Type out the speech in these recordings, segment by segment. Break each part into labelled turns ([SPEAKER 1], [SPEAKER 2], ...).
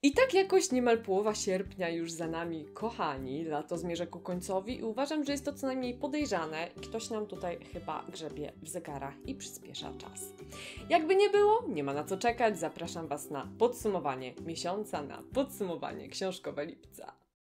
[SPEAKER 1] I tak jakoś niemal połowa sierpnia już za nami, kochani. Lato zmierza ku końcowi i uważam, że jest to co najmniej podejrzane. Ktoś nam tutaj chyba grzebie w zegarach i przyspiesza czas. Jakby nie było, nie ma na co czekać. Zapraszam Was na podsumowanie miesiąca, na podsumowanie książkowe lipca.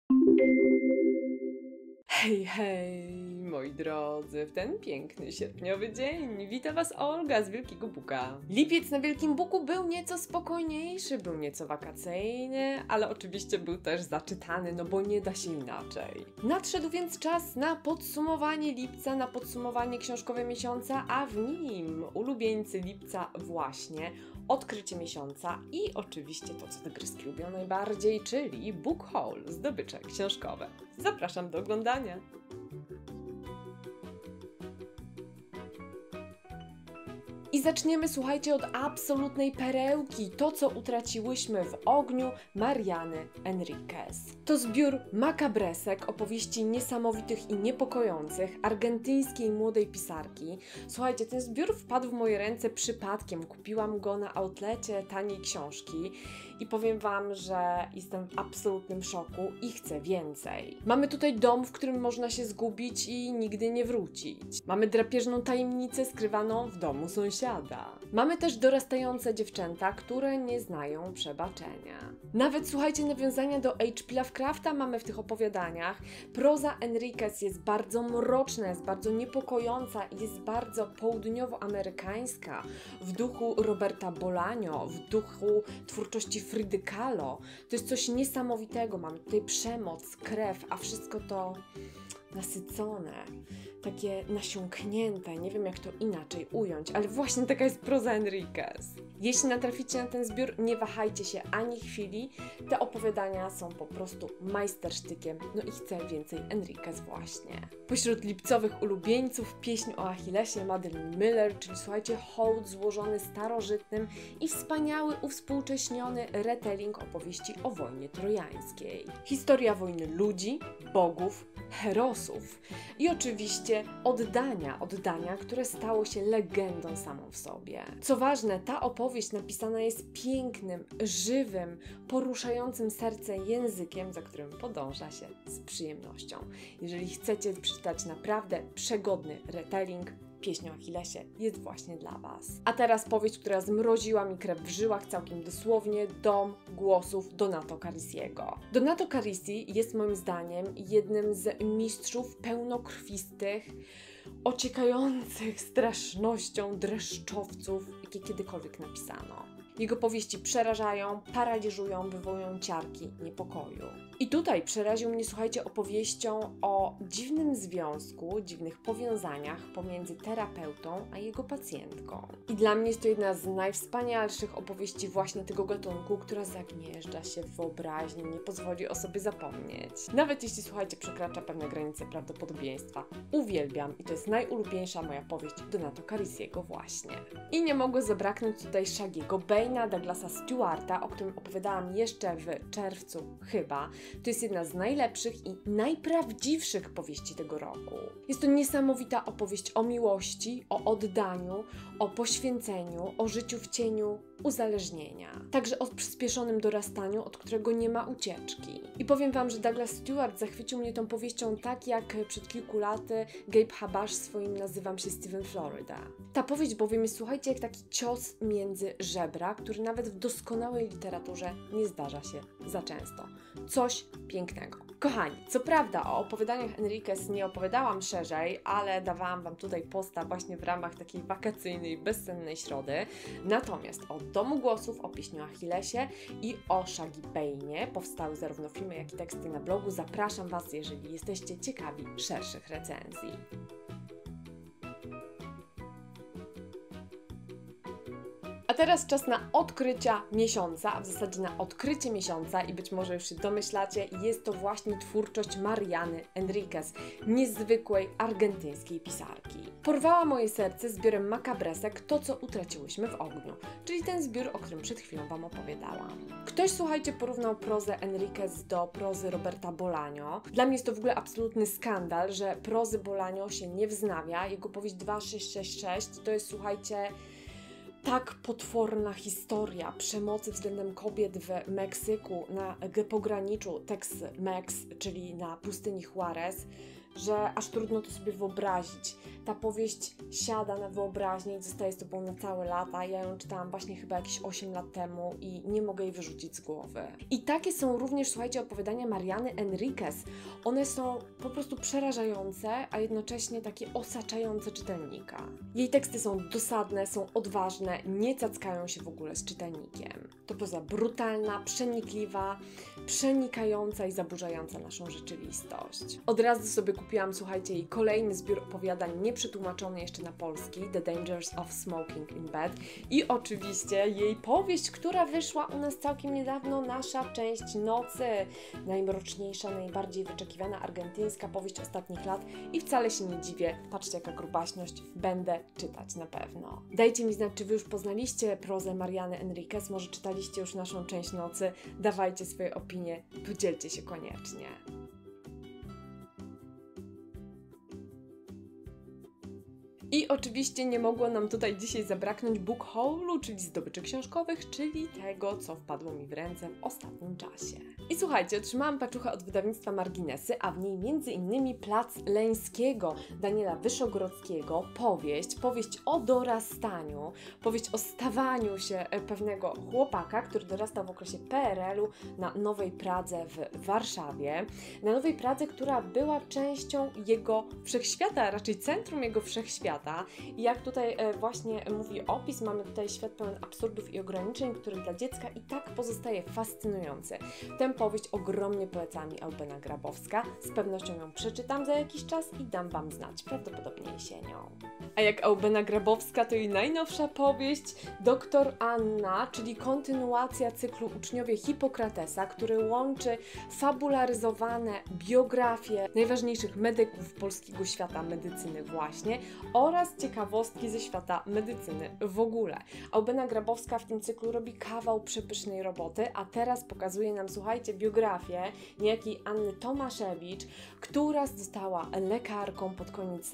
[SPEAKER 1] Hej, hej, moi drodzy, w ten piękny sierpniowy dzień wita Was Olga z Wielkiego Buka. Lipiec na Wielkim Buku był nieco spokojniejszy, był nieco wakacyjny, ale oczywiście był też zaczytany, no bo nie da się inaczej. Nadszedł więc czas na podsumowanie lipca, na podsumowanie książkowe miesiąca, a w nim ulubieńcy lipca właśnie, odkrycie miesiąca i oczywiście to, co tygryski lubią najbardziej, czyli book haul, zdobycze książkowe. Zapraszam do oglądania. I zaczniemy, słuchajcie, od absolutnej perełki, to co utraciłyśmy w ogniu Mariany Enriquez. To zbiór makabresek, opowieści niesamowitych i niepokojących argentyńskiej młodej pisarki. Słuchajcie, ten zbiór wpadł w moje ręce przypadkiem, kupiłam go na outlecie taniej książki i powiem Wam, że jestem w absolutnym szoku i chcę więcej. Mamy tutaj dom, w którym można się zgubić i nigdy nie wrócić. Mamy drapieżną tajemnicę skrywaną w domu sąsiada. Mamy też dorastające dziewczęta, które nie znają przebaczenia. Nawet, słuchajcie, nawiązania do H.P. Lovecrafta mamy w tych opowiadaniach. Proza Enriquez jest bardzo mroczna, jest bardzo niepokojąca i jest bardzo południowoamerykańska, w duchu Roberta Bolaño, w duchu twórczości Fridy Kahlo. To jest coś niesamowitego. Mamy tutaj przemoc, krew, a wszystko to nasycone, takie nasiąknięte, nie wiem jak to inaczej ująć, ale właśnie taka jest proza Enriquez. Jeśli natraficie na ten zbiór, nie wahajcie się ani chwili, te opowiadania są po prostu majstersztykiem, no i chcę więcej Enriquez właśnie. Pośród lipcowych ulubieńców pieśń o Achillesie Madeline Miller, czyli słuchajcie, hołd złożony starożytnym i wspaniały, uwspółcześniony retelling opowieści o wojnie trojańskiej. Historia wojny ludzi, bogów, herosów i oczywiście oddania, które stało się legendą samą w sobie. Co ważne, ta opowieść napisana jest pięknym, żywym, poruszającym serce językiem, za którym podąża się z przyjemnością. Jeżeli chcecie przeczytać naprawdę przegodny retelling, Pieśń o Achillesie jest właśnie dla Was. A teraz powieść, która zmroziła mi krew w żyłach całkiem dosłownie, Dom głosów Donato Carisiego. Donato Carisi jest moim zdaniem jednym z mistrzów pełnokrwistych, ociekających strasznością dreszczowców, jakie kiedykolwiek napisano. Jego powieści przerażają, paraliżują, wywołują ciarki niepokoju. I tutaj przeraził mnie, słuchajcie, opowieścią o dziwnym związku, dziwnych powiązaniach pomiędzy terapeutą a jego pacjentką. I dla mnie jest to jedna z najwspanialszych opowieści właśnie tego gatunku, która zagnieżdża się w wyobraźni, nie pozwoli o sobie zapomnieć. Nawet jeśli, słuchajcie, przekracza pewne granice prawdopodobieństwa. Uwielbiam i to jest najulubieńsza moja powieść Donato Carisiego właśnie. I nie mogło zabraknąć tutaj Shaggy'ego Bane'a, Douglasa Stewarta, o którym opowiadałam jeszcze w czerwcu chyba. To jest jedna z najlepszych i najprawdziwszych powieści tego roku. Jest to niesamowita opowieść o miłości, o oddaniu, o poświęceniu, o życiu w cieniu uzależnienia. Także o przyspieszonym dorastaniu, od którego nie ma ucieczki. I powiem Wam, że Douglas Stewart zachwycił mnie tą powieścią tak, jak przed kilku laty Gabe Habash swoim Nazywam się Steven Florida. Ta powieść bowiem jest, słuchajcie, jak taki cios między żebra, który nawet w doskonałej literaturze nie zdarza się za często. Coś pięknego. Kochani, co prawda o opowiadaniach Enriquez nie opowiadałam szerzej, ale dawałam Wam tutaj posta właśnie w ramach takiej wakacyjnej, bezsennej środy. Natomiast o Domu Głosów, o Pieśni o Achillesie i o Shaggy Bane'ie powstały zarówno filmy, jak i teksty na blogu. Zapraszam Was, jeżeli jesteście ciekawi szerszych recenzji. A teraz czas na odkrycia miesiąca, a w zasadzie na odkrycie miesiąca i być może już się domyślacie, jest to właśnie twórczość Mariany Enriquez, niezwykłej argentyńskiej pisarki. Porwała moje serce zbiorem makabresek To, co utraciłyśmy w ogniu, czyli ten zbiór, o którym przed chwilą Wam opowiadałam. Ktoś, słuchajcie, porównał prozę Enriquez do prozy Roberta Bolaño. Dla mnie jest to w ogóle absolutny skandal, że prozy Bolaño się nie wznawia. Jego powieść 2666 to jest, słuchajcie, Tak potworna historia przemocy względem kobiet w Meksyku na pograniczu Tex-Mex, czyli na pustyni Juarez, że aż trudno to sobie wyobrazić. Ta powieść siada na wyobraźnię i zostaje z tobą na całe lata. Ja ją czytałam właśnie chyba jakieś 8 lat temu i nie mogę jej wyrzucić z głowy. I takie są również, słuchajcie, opowiadania Mariany Enriquez. One są po prostu przerażające, a jednocześnie takie osaczające czytelnika. Jej teksty są dosadne, są odważne, nie cackają się w ogóle z czytelnikiem. To poza brutalna, przenikliwa, przenikająca i zaburzająca naszą rzeczywistość. Od razu sobie kupiłam, słuchajcie, jej kolejny zbiór opowiadań nieprzetłumaczony jeszcze na polski, The Dangers of Smoking in Bed, i oczywiście jej powieść, która wyszła u nas całkiem niedawno, Nasza część nocy. Najmroczniejsza, najbardziej wyczekiwana argentyńska powieść ostatnich lat i wcale się nie dziwię, patrzcie jaka grubaśność, będę czytać na pewno. Dajcie mi znać, czy wy już poznaliście prozę Mariany Enriquez, może czytaliście już Naszą część nocy, dawajcie swoje opinie, podzielcie się koniecznie. I oczywiście nie mogło nam tutaj dzisiaj zabraknąć book haulu, czyli zdobyczy książkowych, czyli tego, co wpadło mi w ręce w ostatnim czasie. I słuchajcie, otrzymałam paczuchę od wydawnictwa Marginesy, a w niej m.in. Plac Leńskiego Daniela Wyszogrodzkiego, powieść o dorastaniu, powieść o stawaniu się pewnego chłopaka, który dorastał w okresie PRL-u na Nowej Pradze w Warszawie. Na Nowej Pradze, która była częścią jego wszechświata, a raczej centrum jego wszechświata. I jak tutaj właśnie mówi opis, mamy tutaj świat pełen absurdów i ograniczeń, który dla dziecka i tak pozostaje fascynujący. Tę powieść ogromnie poleca mi Eubena Grabowska. Z pewnością ją przeczytam za jakiś czas i dam Wam znać, prawdopodobnie jesienią. A jak Eubena Grabowska, to jej najnowsza powieść Doktor Anna, czyli kontynuacja cyklu Uczniowie Hipokratesa, który łączy fabularyzowane biografie najważniejszych medyków polskiego świata medycyny właśnie oraz ciekawostki ze świata medycyny w ogóle. Eubena Grabowska w tym cyklu robi kawał przepysznej roboty, a teraz pokazuje nam, słuchajcie, biografię niejakiej Anny Tomaszewicz, która została lekarką pod koniec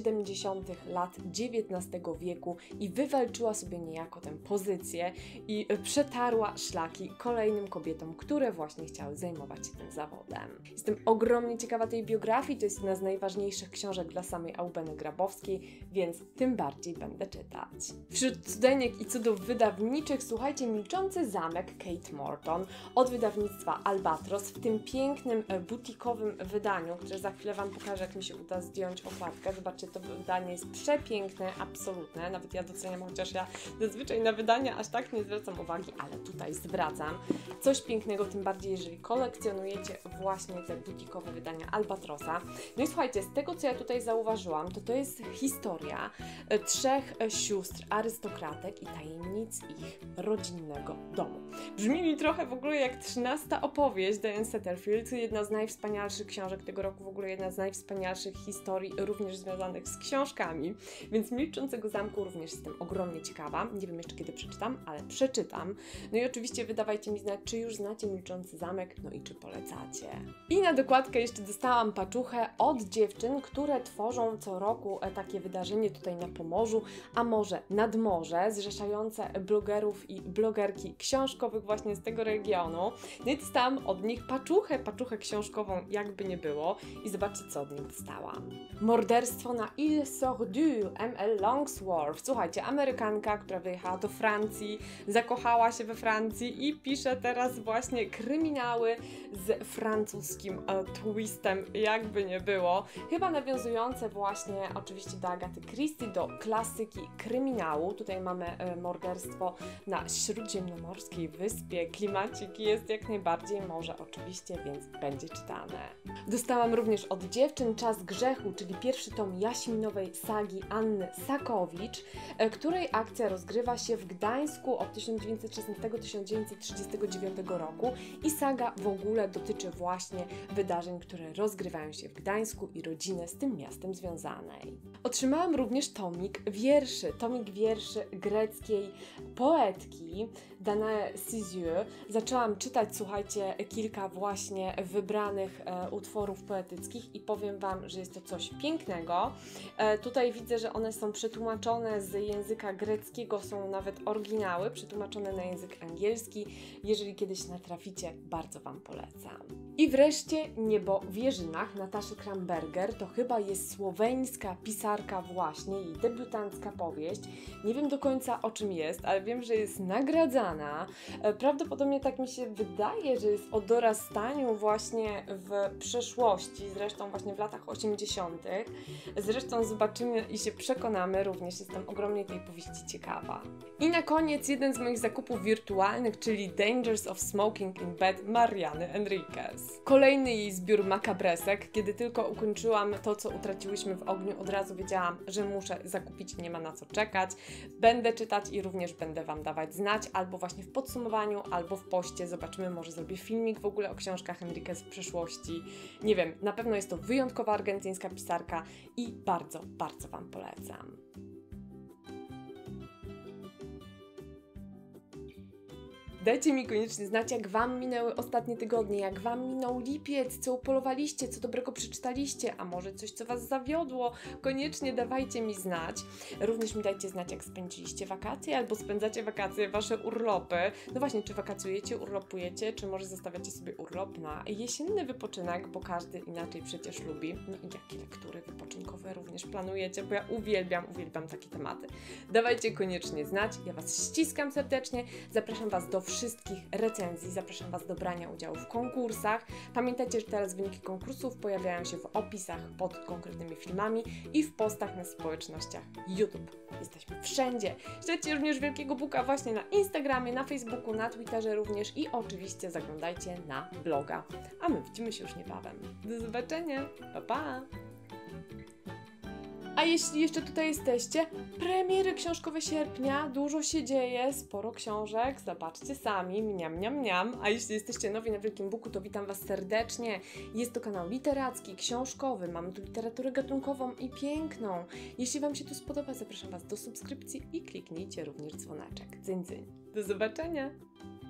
[SPEAKER 1] 70. lat XIX wieku i wywalczyła sobie niejako tę pozycję i przetarła szlaki kolejnym kobietom, które właśnie chciały zajmować się tym zawodem. Jestem ogromnie ciekawa tej biografii, to jest jedna z najważniejszych książek dla samej Eubeny Grabowskiej, więc tym bardziej będę czytać. Wśród cudenek i cudów wydawniczych, słuchajcie, Milczący zamek Kate Morton od wydawnictwa Albatros w tym pięknym, butikowym wydaniu, które za chwilę Wam pokażę, jak mi się uda zdjąć okładkę. Zobaczcie, to wydanie jest przepiękne, absolutne, nawet ja doceniam, chociaż ja zazwyczaj na wydania aż tak nie zwracam uwagi, ale tutaj zwracam. Coś pięknego, tym bardziej jeżeli kolekcjonujecie właśnie te butikowe wydania Albatrosa. No i słuchajcie, z tego co ja tutaj zauważyłam, to jest historia trzech sióstr arystokratek i tajemnic ich rodzinnego domu. Brzmi mi trochę w ogóle jak 13 opowieść Diane Setterfield, jedna z najwspanialszych książek tego roku, w ogóle jedna z najwspanialszych historii, również związanych z książkami, więc Milczącego zamku również jestem ogromnie ciekawa. Nie wiem jeszcze kiedy przeczytam, ale przeczytam. No i oczywiście wydawajcie mi znać, czy już znacie Milczący zamek, no i czy polecacie. I na dokładkę jeszcze dostałam paczuchę od dziewczyn, które tworzą co roku takie wydarzenie tutaj na Pomorzu, a może nad morze, zrzeszające blogerów i blogerki książkowych właśnie z tego regionu. No i dostałam od nich paczuchę książkową, jakby nie było. I zobaczcie, co od nich dostałam. Morderstwo na Ile Sordu, M.L. Longsworth. Słuchajcie, Amerykanka, która wyjechała do Francji, zakochała się we Francji i pisze teraz właśnie kryminały z francuskim twistem, jakby nie było. Chyba nawiązujące właśnie oczywiście do Agaty Christie, do klasyki kryminału. Tutaj mamy morderstwo na śródziemnomorskiej wyspie. Klimacik jest jak najbardziej morze oczywiście, więc będzie czytane. Dostałam również od dziewczyn Czas grzechu, czyli pierwszy tom jaśminowej sagi Anny Sakowicz, której akcja rozgrywa się w Gdańsku od 1916-1939 roku i saga w ogóle dotyczy właśnie wydarzeń, które rozgrywają się w Gdańsku i rodziny z tym miastem związanej. Otrzymałam Dostałam również tomik wierszy greckiej poetki Danae Sizieux. Zaczęłam czytać, słuchajcie, kilka właśnie wybranych utworów poetyckich i powiem Wam, że jest to coś pięknego. Tutaj widzę, że one są przetłumaczone z języka greckiego, są nawet oryginały przetłumaczone na język angielski. Jeżeli kiedyś natraficie, bardzo Wam polecam. I wreszcie Niebo w Jeżynach Nataszy Kramberger. To chyba jest słoweńska pisarka właśnie, jej debiutancka powieść. Nie wiem do końca o czym jest, ale wiem, że jest nagradzana. Prawdopodobnie tak mi się wydaje, że jest o dorastaniu właśnie w przeszłości, zresztą właśnie w latach 80. Zresztą zobaczymy i się przekonamy, również jestem ogromnie tej powieści ciekawa. I na koniec jeden z moich zakupów wirtualnych, czyli Dangers of Smoking in Bed Mariany Enriquez. Kolejny jej zbiór makabresek. Kiedy tylko ukończyłam to, co utraciłyśmy w ogniu, od razu wiedziałam, że muszę zakupić, nie ma na co czekać. Będę czytać i również będę Wam dawać znać, albo właśnie w podsumowaniu, albo w poście. Zobaczymy, może zrobię filmik w ogóle o książkach Enriquez w przeszłości. Nie wiem, na pewno jest to wyjątkowa argentyńska pisarka i bardzo, bardzo Wam polecam. Dajcie mi koniecznie znać, jak Wam minęły ostatnie tygodnie, jak Wam minął lipiec, co upolowaliście, co dobrego przeczytaliście, a może coś, co Was zawiodło. Koniecznie dawajcie mi znać. Również mi dajcie znać, jak spędziliście wakacje, albo spędzacie wakacje, Wasze urlopy. No właśnie, czy wakacjujecie, urlopujecie, czy może zostawiacie sobie urlop na jesienny wypoczynek, bo każdy inaczej przecież lubi. No i jakie lektury wypoczynkowe również planujecie, bo ja uwielbiam takie tematy. Dawajcie koniecznie znać, ja Was ściskam serdecznie, zapraszam Was do wszystkich recenzji, zapraszam Was do brania udziału w konkursach. Pamiętajcie, że teraz wyniki konkursów pojawiają się w opisach pod konkretnymi filmami i w postach na społecznościach YouTube. Jesteśmy wszędzie. Śledźcie również Wielkiego Buka właśnie na Instagramie, na Facebooku, na Twitterze również i oczywiście zaglądajcie na bloga. A my widzimy się już niebawem. Do zobaczenia. Pa, pa! A jeśli jeszcze tutaj jesteście, premiery książkowe sierpnia, dużo się dzieje, sporo książek, zobaczcie sami, mniam. A jeśli jesteście nowi na Wielkim Buku, to witam Was serdecznie. Jest to kanał literacki, książkowy, mamy tu literaturę gatunkową i piękną. Jeśli Wam się tu spodoba, zapraszam Was do subskrypcji i kliknijcie również dzwoneczek. Dzyń, dzyń. Do zobaczenia!